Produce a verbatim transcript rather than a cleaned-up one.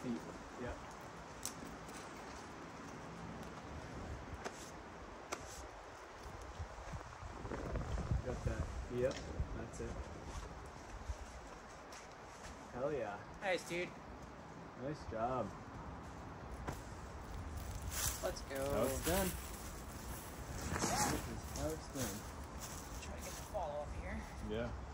feet. Yep. Got that. Yep, that's it. Hell yeah. Nice, dude. Nice job. Let's go. How it's done. This is how it's done. Try to get the follow up here. Yeah.